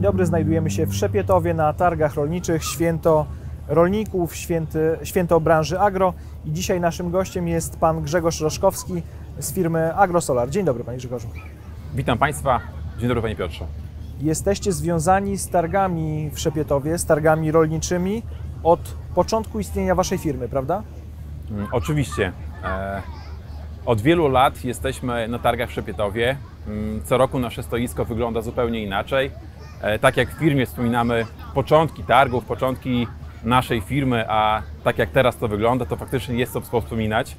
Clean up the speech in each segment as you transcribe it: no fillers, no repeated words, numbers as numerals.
dobry, znajdujemy się w Szepietowie na targach rolniczych, święto rolników, święto branży agro i dzisiaj naszym gościem jest pan Grzegorz Roszkowski z firmy Agrosolar. Dzień dobry, panie Grzegorzu. Witam Państwa. Dzień dobry, panie Piotrze. Jesteście związani z targami w Szepietowie, z targami rolniczymi od początku istnienia waszej firmy, prawda? Oczywiście. Od wielu lat jesteśmy na targach w Szepietowie. Co roku nasze stoisko wygląda zupełnie inaczej. Tak jak w firmie wspominamy początki targów, początki naszej firmy, a tak jak teraz to wygląda, to faktycznie jest co wspominać.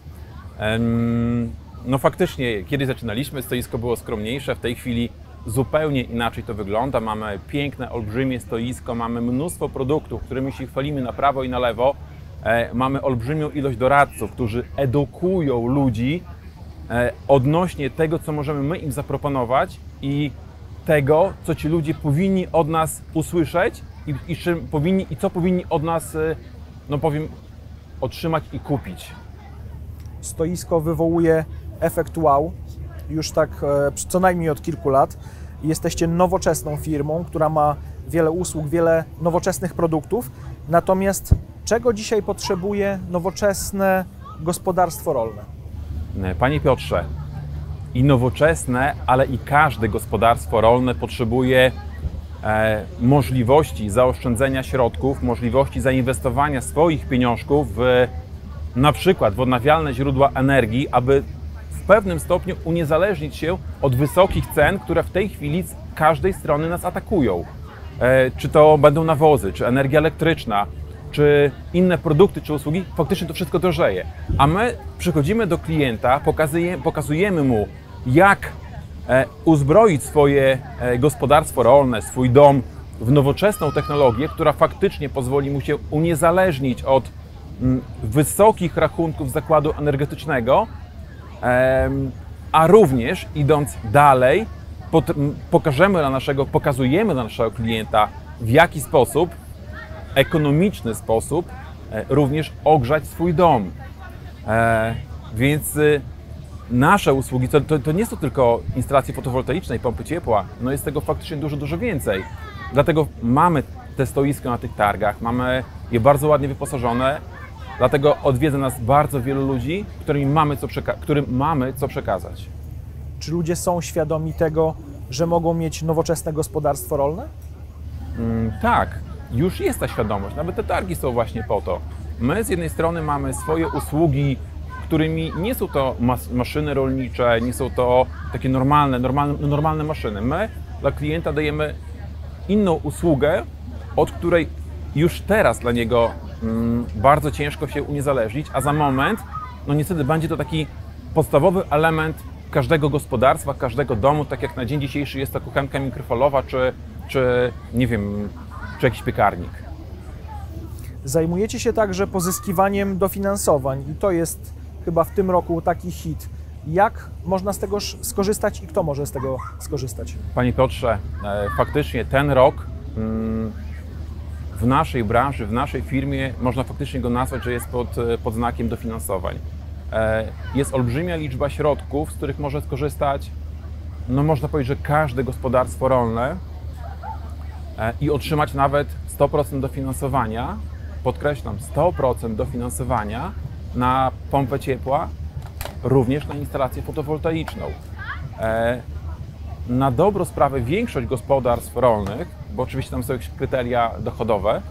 No faktycznie, kiedy zaczynaliśmy, stoisko było skromniejsze, w tej chwili zupełnie inaczej to wygląda. Mamy piękne, olbrzymie stoisko, mamy mnóstwo produktów, którymi się chwalimy na prawo i na lewo. Mamy olbrzymią ilość doradców, którzy edukują ludzi odnośnie tego, co możemy my im zaproponować i tego, co ci ludzie powinni od nas usłyszeć i co powinni od nas, no powiem, otrzymać i kupić. Stoisko wywołuje efekt wow, już tak co najmniej od kilku lat. Jesteście nowoczesną firmą, która ma wiele usług, wiele nowoczesnych produktów. Natomiast czego dzisiaj potrzebuje nowoczesne gospodarstwo rolne? Panie Piotrze, i nowoczesne, ale i każde gospodarstwo rolne potrzebuje możliwości zaoszczędzenia środków, możliwości zainwestowania swoich pieniążków w na przykład w odnawialne źródła energii, aby w pewnym stopniu uniezależnić się od wysokich cen, które w tej chwili z każdej strony nas atakują. Czy to będą nawozy, czy energia elektryczna, czy inne produkty, czy usługi, faktycznie to wszystko drożeje. A my przychodzimy do klienta, pokazujemy mu, jak uzbroić swoje gospodarstwo rolne, swój dom w nowoczesną technologię, która faktycznie pozwoli mu się uniezależnić od wysokich rachunków zakładu energetycznego, a również idąc dalej, pokazujemy dla naszego klienta, w jaki sposób, ekonomiczny sposób, również ogrzać swój dom. Więc nasze usługi to nie są tylko instalacje fotowoltaiczne i pompy ciepła, no jest tego faktycznie dużo, dużo więcej. Dlatego mamy te stoiska na tych targach, mamy je bardzo ładnie wyposażone, dlatego odwiedza nas bardzo wielu ludzi, którym mamy co przekazać. Czy ludzie są świadomi tego, że mogą mieć nowoczesne gospodarstwo rolne? Tak, już jest ta świadomość. Nawet te targi są właśnie po to. My z jednej strony mamy swoje usługi, którymi nie są to maszyny rolnicze, nie są to takie normalne maszyny. My dla klienta dajemy inną usługę, od której już teraz dla niego bardzo ciężko się uniezależnić, a za moment, no niestety będzie to taki podstawowy element każdego gospodarstwa, każdego domu, tak jak na dzień dzisiejszy jest to kuchenka mikrofalowa, czy nie wiem, czy jakiś piekarnik. Zajmujecie się także pozyskiwaniem dofinansowań i to jest chyba w tym roku taki hit. Jak można z tego skorzystać i kto może z tego skorzystać? Panie Piotrze, faktycznie ten rok w naszej branży, w naszej firmie można faktycznie go nazwać, że jest pod znakiem dofinansowań. Jest olbrzymia liczba środków, z których może skorzystać, no można powiedzieć, że każde gospodarstwo rolne i otrzymać nawet 100% dofinansowania, podkreślam, 100% dofinansowania na pompę ciepła, również na instalację fotowoltaiczną. Na dobrą sprawę większość gospodarstw rolnych, bo oczywiście tam są jakieś kryteria dochodowe,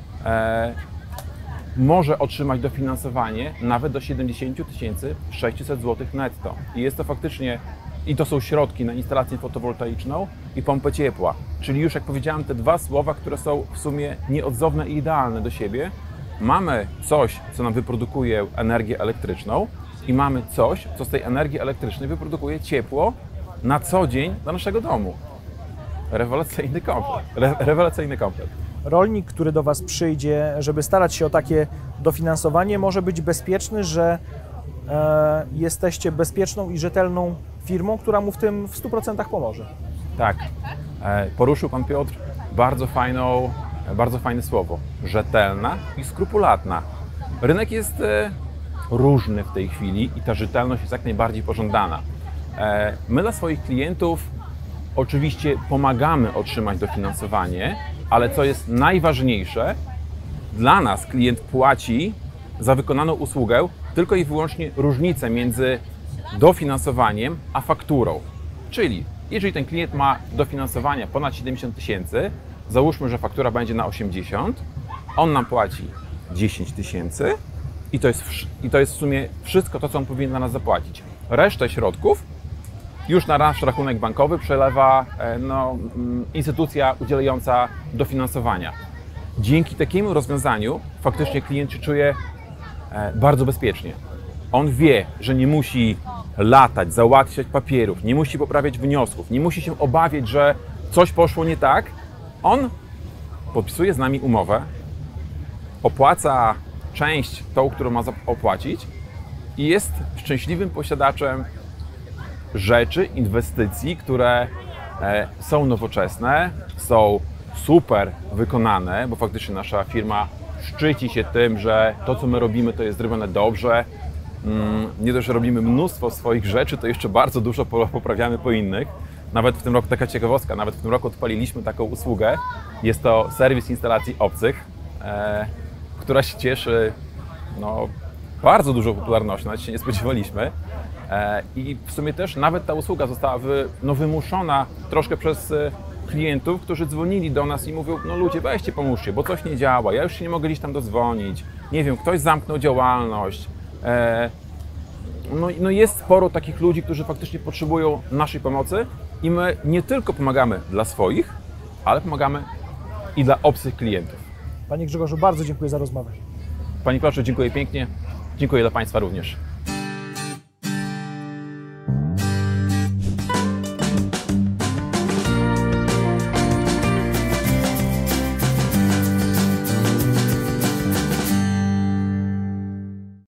może otrzymać dofinansowanie nawet do 70 600 zł netto. I jest to faktycznie, i to są środki na instalację fotowoltaiczną i pompę ciepła. Czyli już jak powiedziałem, te dwa słowa, które są w sumie nieodzowne i idealne do siebie. Mamy coś, co nam wyprodukuje energię elektryczną i mamy coś, co z tej energii elektrycznej wyprodukuje ciepło na co dzień do naszego domu. Rewelacyjny komplet. Rolnik, który do Was przyjdzie, żeby starać się o takie dofinansowanie, może być bezpieczny, że jesteście bezpieczną i rzetelną firmą, która mu w tym w 100% pomoże. Tak. Poruszył Pan Piotr bardzo fajne słowo. Rzetelna i skrupulatna. Rynek jest różny w tej chwili i ta rzetelność jest jak najbardziej pożądana. My dla swoich klientów Oczywiście pomagamy otrzymać dofinansowanie, ale co jest najważniejsze, dla nas klient płaci za wykonaną usługę tylko i wyłącznie różnicę między dofinansowaniem a fakturą. Czyli jeżeli ten klient ma dofinansowania ponad 70 000, załóżmy, że faktura będzie na 80, on nam płaci 10 000 i to jest w sumie wszystko to, co on powinien dla nas zapłacić. Resztę środków już na nasz rachunek bankowy przelewa instytucja udzielająca dofinansowania. Dzięki takiemu rozwiązaniu faktycznie klient się czuje bardzo bezpiecznie. On wie, że nie musi latać, załatwiać papierów, nie musi poprawiać wniosków, nie musi się obawiać, że coś poszło nie tak. On podpisuje z nami umowę, opłaca część tą, którą ma opłacić i jest szczęśliwym posiadaczem rzeczy, inwestycji, które są nowoczesne, są super wykonane, bo faktycznie nasza firma szczyci się tym, że to, co my robimy, to jest zrobione dobrze. Nie dość, że robimy mnóstwo swoich rzeczy, to jeszcze bardzo dużo poprawiamy po innych. Nawet w tym roku, taka ciekawostka, nawet w tym roku odpaliliśmy taką usługę. Jest to serwis instalacji obcych, która się cieszy bardzo dużą popularnością, nawet się nie spodziewaliśmy. I w sumie też nawet ta usługa została wymuszona troszkę przez klientów, którzy dzwonili do nas i mówią, no ludzie, weźcie, pomóżcie, bo coś nie działa, ja już się nie mogę gdzieś tam dodzwonić, nie wiem, ktoś zamknął działalność. No jest sporo takich ludzi, którzy faktycznie potrzebują naszej pomocy i my nie tylko pomagamy dla swoich, ale pomagamy i dla obcych klientów. Panie Grzegorzu, bardzo dziękuję za rozmowę. Panie Kloczu, dziękuję pięknie, dziękuję dla Państwa również.